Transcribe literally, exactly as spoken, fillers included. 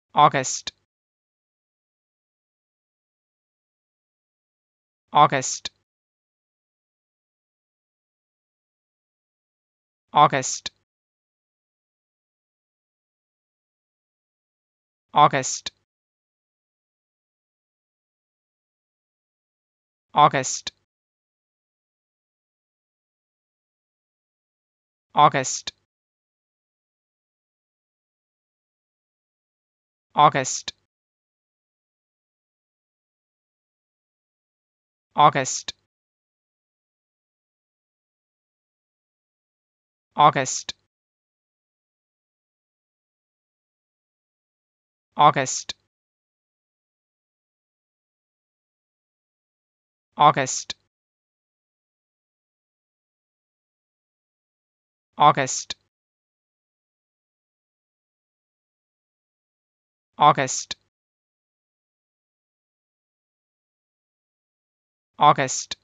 August, August, August, August, August, August, August, August, August, August, August, August, August, August,